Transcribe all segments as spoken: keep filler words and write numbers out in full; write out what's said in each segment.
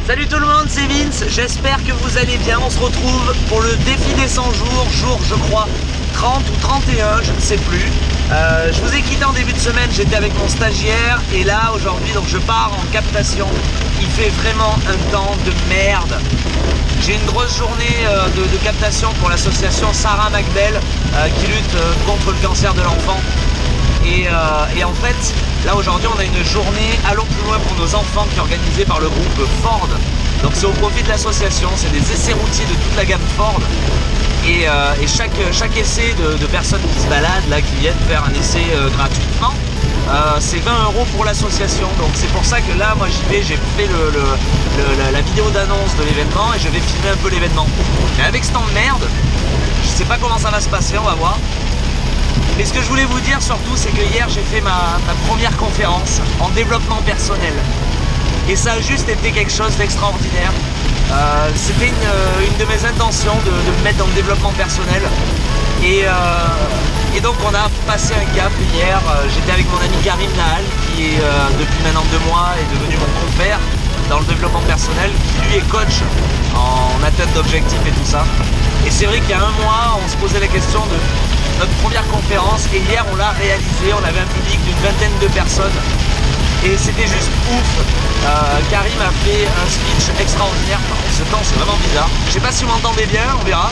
Salut tout le monde, c'est Vince, j'espère que vous allez bien. On se retrouve pour le défi des cent jours, jour je crois trente ou trente et un, je ne sais plus. Euh, je vous ai quitté en début de semaine, j'étais avec mon stagiaire et là aujourd'hui donc je pars en captation. Il fait vraiment un temps de merde. J'ai une grosse journée euh, de, de captation pour l'association Sarah McBell euh, qui lutte euh, contre le cancer de l'enfant. Et, euh, et en fait, là aujourd'hui on a une journée Allons plus loin pour nos enfants qui est organisée par le groupe Ford. Donc c'est au profit de l'association, c'est des essais routiers de toute la gamme Ford. Et, euh, et chaque, chaque essai de, de personnes qui se baladent, là, qui viennent faire un essai euh, gratuitement, euh, c'est vingt euros pour l'association. Donc c'est pour ça que là, moi j'y vais, j'ai fait le, le, le, la, la vidéo d'annonce de l'événement et je vais filmer un peu l'événement. Mais avec ce temps de merde, je sais pas comment ça va se passer, on va voir. Mais ce que je voulais vous dire surtout, c'est que hier j'ai fait ma, ma première conférence en développement personnel. Et ça a juste été quelque chose d'extraordinaire. Euh, C'était une, une de mes intentions de, de me mettre dans le développement personnel. Et, euh, et donc on a passé un cap hier. J'étais avec mon ami Karim Nahal, qui est euh, depuis maintenant deux mois est devenu mon compère dans le développement personnel, qui lui est coach en atteinte d'objectifs et tout ça. Et c'est vrai qu'il y a un mois, on se posait la question de notre première conférence et hier on l'a réalisé. On avait un public d'une vingtaine de personnes et c'était juste ouf. euh, Karim a fait un speech extraordinaire. Ce temps c'est vraiment bizarre, je sais pas si vous m'entendez bien, on verra.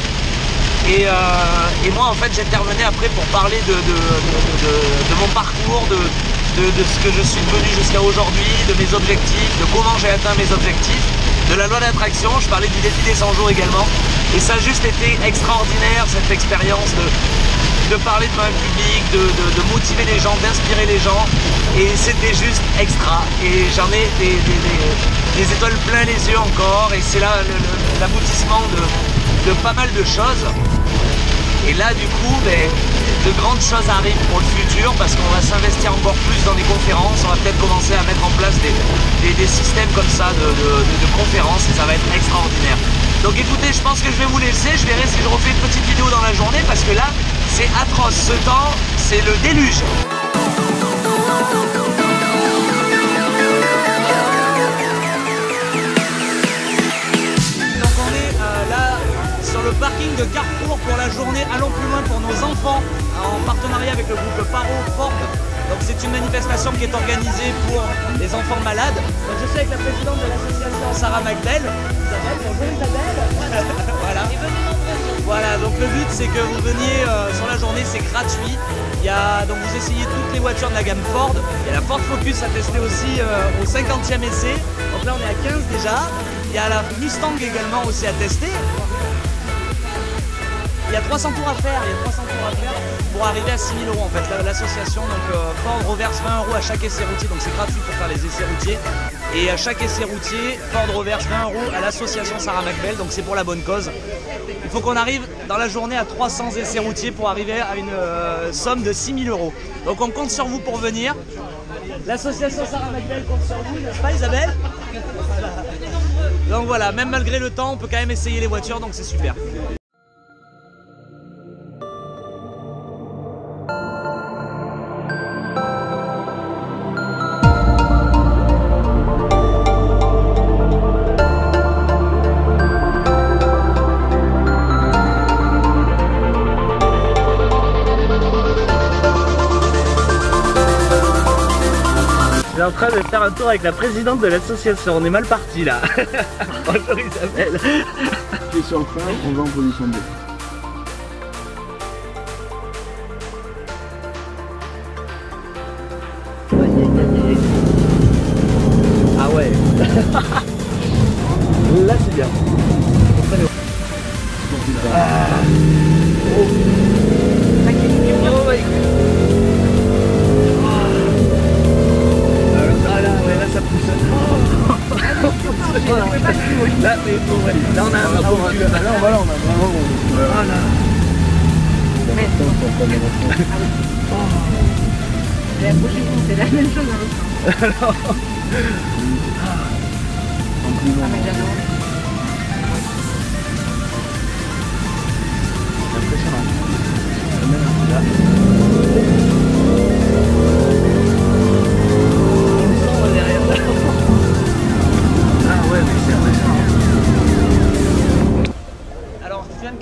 Et, euh, et moi en fait j'intervenais après pour parler de, de, de, de, de mon parcours, de, de, de ce que je suis devenu jusqu'à aujourd'hui, de mes objectifs, de comment j'ai atteint mes objectifs, de la loi d'attraction. Je parlais du défi des cent jours également. Et ça a juste été extraordinaire cette expérience de de parler devant un public, de, de, de motiver les gens, d'inspirer les gens, et c'était juste extra. Et j'en ai des, des, des, des étoiles plein les yeux encore, et c'est là l'aboutissement de, de pas mal de choses. Et là du coup, ben, de grandes choses arrivent pour le futur, parce qu'on va s'investir encore plus dans des conférences. On va peut-être commencer à mettre en place des, des, des systèmes comme ça de, de, de, de conférences, et ça va être extraordinaire. Donc écoutez, je pense que je vais vous laisser, je verrai si je refais une petite vidéo dans la journée, parce que là, c'est atroce, ce temps, c'est le déluge. Donc on est euh, là sur le parking de Carrefour pour la journée Allons plus loin pour nos enfants, en partenariat avec le groupe Paro Ford. Donc c'est une manifestation qui est organisée pour les enfants malades. Donc je suis avec la présidente de l'association Sarah McBell. Isabelle, bonjour Isabelle. Voilà. Voilà, donc le but c'est que vous veniez euh, sur la journée, c'est gratuit. Il y a, donc vous essayez toutes les voitures de la gamme Ford. Il y a la Ford Focus à tester aussi euh, au cinquantième essai. Donc là on est à quinze déjà. Il y a la Mustang également aussi à tester. Il y a trois cents tours à faire, il y a trois cents tours à faire pour arriver à six mille euros en fait. L'association donc euh, Ford reverse vingt euros à chaque essai routier, donc c'est gratuit pour faire les essais routiers. Et à chaque essai routier, Ford reverse vingt euros à l'association Sarah McBell, donc c'est pour la bonne cause. Il faut qu'on arrive dans la journée à trois cents essais routiers pour arriver à une euh, somme de six mille euros. Donc on compte sur vous pour venir. L'association Sarah McBell compte sur vous, n'est-ce pas Isabelle? Donc voilà, même malgré le temps, on peut quand même essayer les voitures, donc c'est super. Je suis en train de faire un tour avec la présidente de l'association, on est mal parti là. Bonjour Isabelle. Je suis en train, on va en position deux. Ah ouais. Là c'est bien. Ah. Oh. Oh my God. Ça pousse. Là, mais bon, ouais. Là, on a un peu. Là, voilà, on a vraiment. Voilà. La prochaine fois, c'est la même chose. Alors. Ah, mais j'adore. Impressionnant. derrière. Ah ouais, mais c'est vrai.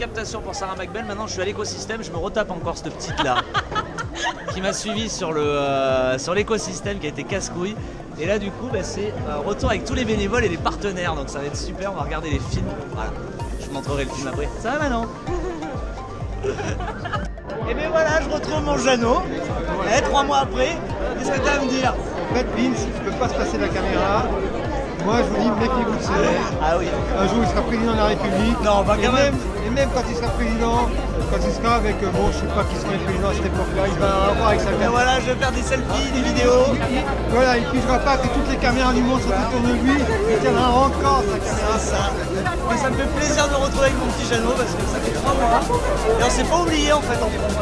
captation pour Sarah McBell. Maintenant je suis à l'écosystème, je me retape encore cette petite là qui m'a suivi sur le euh, sur l'écosystème qui a été casse-couille. Et là du coup bah, c'est euh, retour avec tous les bénévoles et les partenaires, donc ça va être super, on va regarder les films. Voilà, je vous montrerai le film après. Ça va maintenant? Et bien voilà, je retrouve mon Jeannot, eh, trois mois après, qu'est-ce que tu as à me dire? En fait, Vince, tu peux pas se passer de la caméra. Moi, je vous dis, méfiez-vous de ce mec. Ah oui. Un jour, il sera président de la République. Non, pas et quand même. même. Et même quand il sera président, quand il sera avec, euh, bon, je sais pas qui sera le président à cette époque-là, il va avoir avec sa Et caméra. voilà, je vais faire des selfies, des vidéos. Voilà, il ne pigera pas que toutes les caméras du monde sont autour de lui. Il tiendra encore sa caméra. Ça. Et ça me fait plaisir de me retrouver avec mon petit Jeannot parce que ça fait trois mois. Et on s'est pas oublié en fait en France.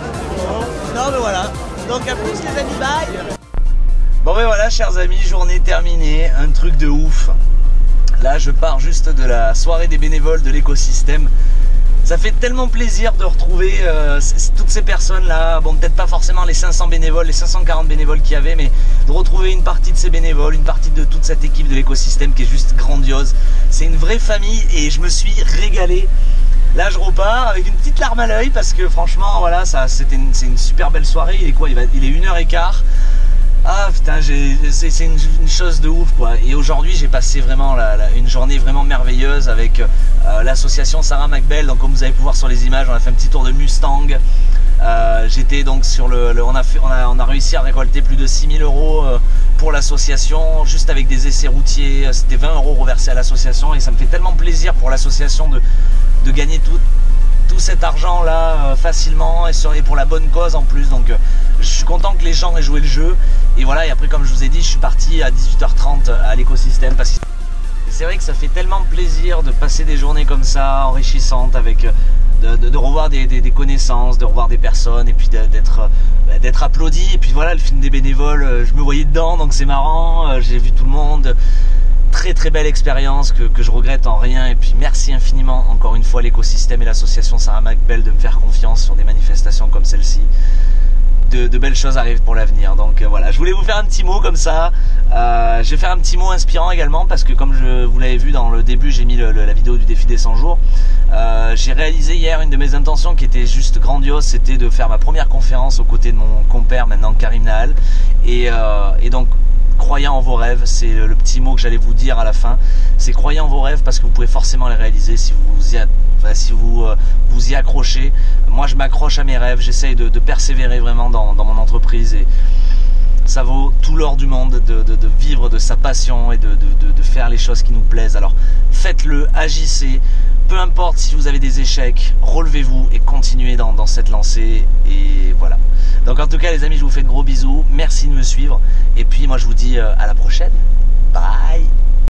Non mais voilà. Donc à plus les amis, bye. Bon ben voilà chers amis, journée terminée, un truc de ouf. Là je pars juste de la soirée des bénévoles de l'écosystème. Ça fait tellement plaisir de retrouver euh, toutes ces personnes là, bon peut-être pas forcément les cinq cents bénévoles, les cinq cent quarante bénévoles qu'il y avait, mais de retrouver une partie de ces bénévoles, une partie de toute cette équipe de l'écosystème qui est juste grandiose. C'est une vraie famille et je me suis régalé. Là je repars avec une petite larme à l'œil parce que franchement voilà, ça c'était une, c'est une super belle soirée. Il est quoi, il, va, il est une heure quinze. Ah putain, c'est une, une chose de ouf quoi. Et aujourd'hui j'ai passé vraiment la, la, une journée vraiment merveilleuse avec euh, l'association Sarah McBell. Donc comme vous avez pu voir sur les images, on a fait un petit tour de Mustang. Euh, J'étais donc sur le, le on, a fait, on, a, on a réussi à récolter plus de six mille euros euh, pour l'association, juste avec des essais routiers. C'était vingt euros reversés à l'association et ça me fait tellement plaisir pour l'association de, de gagner tout, tout cet argent là euh, facilement et, sur, et pour la bonne cause en plus. Donc euh, je suis content que les gens aient joué le jeu. Et voilà, et après comme je vous ai dit, je suis parti à dix-huit heures trente à l'écosystème parce que c'est vrai que ça fait tellement plaisir de passer des journées comme ça, enrichissantes, avec de, de, de revoir des, des, des connaissances, de revoir des personnes et puis d'être d'être applaudi. Et puis voilà, le film des bénévoles, je me voyais dedans, donc c'est marrant, j'ai vu tout le monde. Très très belle expérience que, que je regrette en rien. Et puis merci infiniment encore une fois l'écosystème et l'association Sarah McBell de me faire confiance sur des manifestations comme celle-ci. De, de belles choses arrivent pour l'avenir. Donc euh, voilà, je voulais vous faire un petit mot comme ça. Euh, je vais faire un petit mot inspirant également parce que comme je vous l'avez vu dans le début, j'ai mis le, le, la vidéo du défi des cent jours. Euh, j'ai réalisé hier une de mes intentions qui était juste grandiose, c'était de faire ma première conférence aux côtés de mon compère maintenant Karim Nahal. Et, euh, et donc croyez en vos rêves, c'est le petit mot que j'allais vous dire à la fin. C'est croyez en vos rêves parce que vous pouvez forcément les réaliser si vous y, enfin, si vous, euh, vous y accrochez. Moi je m'accroche à mes rêves, j'essaye de, de persévérer vraiment dans, dans mon entreprise et ça vaut tout l'or du monde de, de, de vivre de sa passion et de, de, de faire les choses qui nous plaisent. Alors faites-le, agissez, peu importe si vous avez des échecs, relevez-vous et continuez dans, dans cette lancée et voilà. Donc en tout cas les amis, je vous fais de gros bisous, merci de me suivre et puis moi je vous dis à la prochaine, bye.